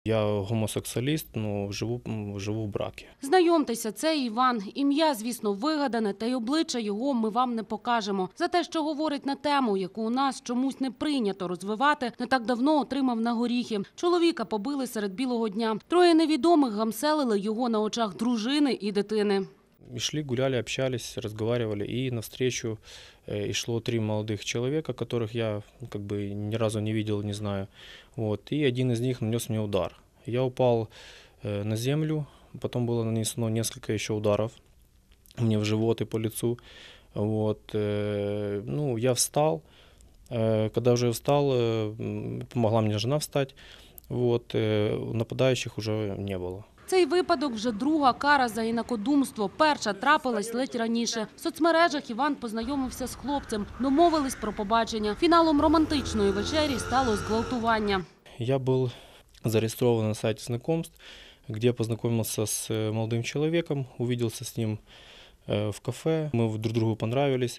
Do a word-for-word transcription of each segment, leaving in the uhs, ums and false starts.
Я гомосексуаліст, ну, живу, живу в бракі. Знайомтеся, це Іван. Ім'я, звісно, вигадане, та й обличчя його ми вам не покажемо. За те, що говорить на тему, яку у нас чомусь не прийнято розвивати, не так давно отримав на горіхи. Чоловіка побили серед білого дня. Троє невідомих гамселили його на очах дружини і дитини. Шли, гуляли, общались, разговаривали, и навстречу э, и шло три молодых человека, которых я как бы ни разу не видел, не знаю. Вот, и один из них нанес мне удар. Я упал э, на землю, потом было нанесено несколько еще ударов мне в живот и по лицу. Вот, э, ну, я встал, э, когда уже встал, э, помогла мне жена встать, вот, э, нападающих уже не было. Цей випадок вже друга кара за інакодумство. Перша трапилась ледь раніше. В соцмережах Іван познайомився з хлопцем, домовились про побачення. Фіналом романтичної вечері стало зґвалтування. Я был зарегистрирован на сайте знакомств, где познакомился с молодым человеком, увиделся с ним в кафе, мы друг другу понравились,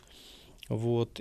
вот,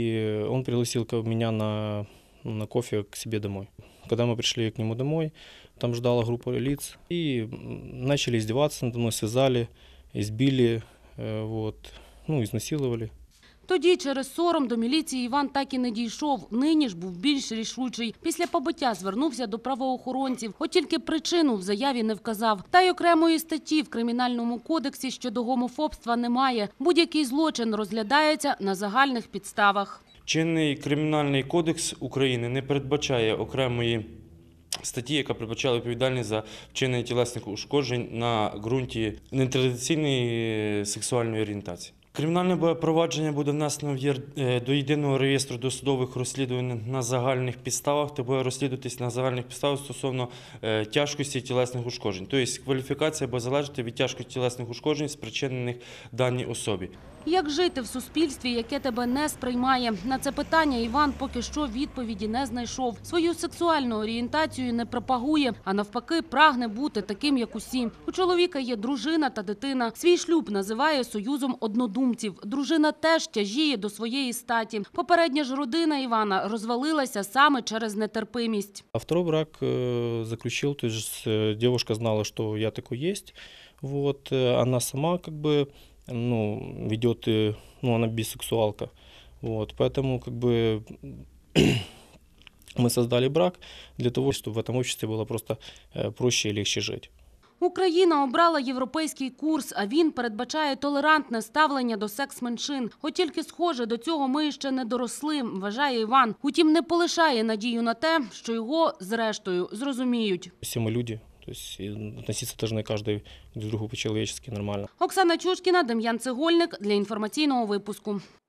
и он пригласил меня на, на кофе к себе домой. Когда мы пришли к нему домой, там ждала группа лиц, и начали издеваться надо мной, связали, избили, вот, ну, изнасиловали. Тоді через сором до міліції Іван так і не дійшов. Нині ж був більш рішучий. Після побиття звернувся до правоохоронців. От тільки причину в заяві не вказав. Та й окремої статті в Кримінальному кодексі щодо гомофобства немає. Будь-який злочин розглядається на загальних підставах. Чинний Кримінальний кодекс України не передбачає окремої статті, яка передбачала відповідальність за вчинення тілесних ушкоджень на ґрунті нетрадиційної сексуальної орієнтації. Кримінальне провадження буде внесено до єдиного реєстру досудових розслідувань на загальних підставах та буде розслідуватись на загальних підставах стосовно тяжкості тілесних ушкоджень. Тобто кваліфікація буде залежати від тяжкості тілесних ушкоджень, спричинених даній особі. Як жити в суспільстві, яке тебе не сприймає? На це питання Іван поки що відповіді не знайшов. Свою сексуальну орієнтацію не пропагує, а навпаки прагне бути таким, як усі. У чоловіка є дружина та дитина. Свій шлюб називає союзом однодумців. Дружина теж тяжіє до своєї статі. Попередня ж родина Івана розвалилася саме через нетерпимість. А второй брак заключил, то есть девушка знала, что я такой есть, вот, она сама как бы ну, ведет, ну, она бисексуалка, вот, поэтому как бы мы создали брак для того, чтобы в этом обществе было просто проще и легче жить. Україна обрала європейський курс, а він передбачає толерантне ставлення до секс-меншин. От тільки, схоже, до цього ми ще не доросли, вважає Іван. Утім, не полишає надію на те, що його, зрештою, зрозуміють. Всі ми люди. То есть относиться должны каждый друг к другу по-человечески нормально. Оксана Чушкіна, Дем'ян Цегольник для інформаційного випуску.